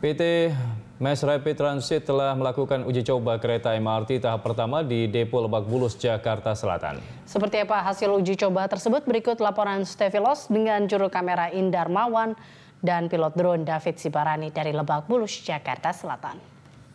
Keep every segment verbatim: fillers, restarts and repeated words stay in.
P T Mass Rapid Transit telah melakukan uji coba kereta M R T tahap pertama di Depo Lebak Bulus, Jakarta Selatan. Seperti apa hasil uji coba tersebut? Berikut laporan Stefilos dengan juru kamera Indar Mawan dan pilot drone David Sibarani dari Lebak Bulus, Jakarta Selatan.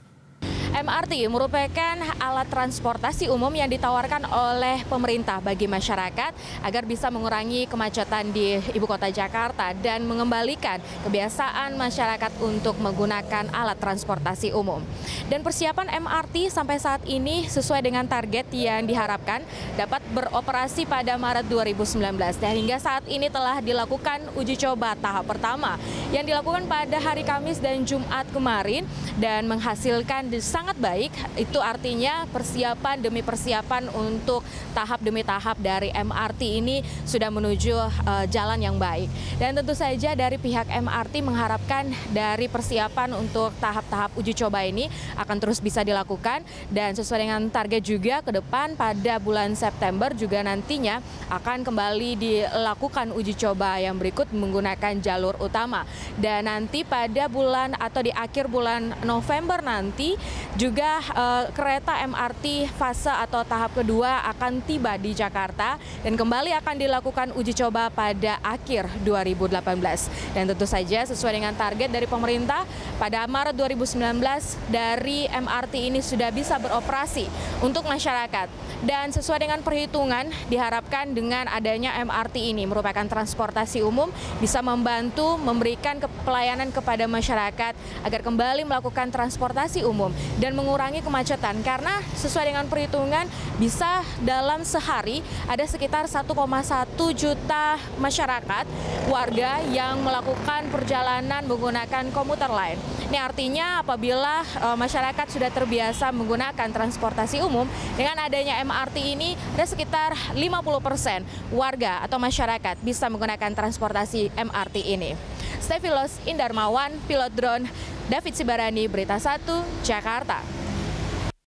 M R T merupakan alat transportasi umum yang ditawarkan oleh pemerintah bagi masyarakat agar bisa mengurangi kemacetan di ibu kota Jakarta dan mengembalikan kebiasaan masyarakat untuk menggunakan alat transportasi umum. Dan persiapan M R T sampai saat ini sesuai dengan target yang diharapkan dapat beroperasi pada Maret dua ribu sembilan belas. Dan hingga saat ini telah dilakukan uji coba tahap pertama yang dilakukan pada hari Kamis dan Jumat kemarin dan menghasilkan sangat baik. Itu artinya persiapan demi persiapan untuk tahap demi tahap dari M R T ini sudah menuju uh, jalan yang baik. Dan tentu saja dari pihak M R T mengharapkan dari persiapan untuk tahap-tahap uji coba ini akan terus bisa dilakukan dan sesuai dengan target juga ke depan pada bulan September juga nantinya akan kembali dilakukan uji coba yang berikut menggunakan jalur utama. Dan nanti pada bulan atau di akhir bulan November nanti juga uh, kereta M R T fase atau tahap kedua akan tiba di Jakarta dan kembali akan dilakukan uji coba pada akhir dua ribu delapan belas. Dan tentu saja sesuai dengan target dari pemerintah pada Maret dua ribu sembilan belas dari M R T ini sudah bisa beroperasi untuk masyarakat. Dan sesuai dengan perhitungan diharapkan dengan adanya M R T ini merupakan transportasi umum bisa membantu memberikan pelayanan kepada masyarakat agar kembali melakukan transportasi umum dan mengurangi kemacetan karena sesuai dengan perhitungan bisa dalam sehari ada sekitar satu koma satu juta masyarakat warga yang melakukan perjalanan menggunakan komuter lain. Ini artinya apabila e, masyarakat sudah terbiasa menggunakan transportasi umum dengan adanya M R T ini ada sekitar lima puluh persen warga atau masyarakat bisa menggunakan transportasi M R T ini. Stefilos, Indar Mawan, pilot drone David Sibarani, Berita Satu, Jakarta.